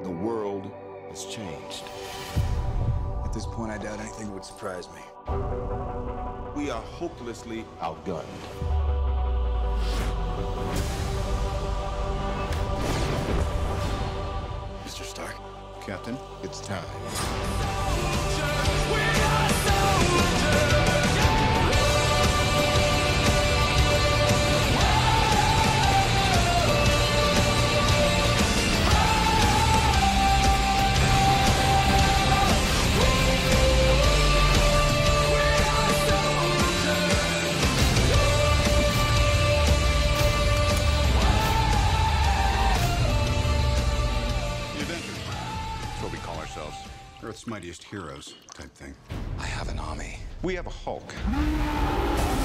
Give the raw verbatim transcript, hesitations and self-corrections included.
The world has changed. At this point, I doubt anything would surprise me. We are hopelessly outgunned. Mister Stark. Captain, it's time. Earth's mightiest heroes type thing. I have an army. We have a Hulk.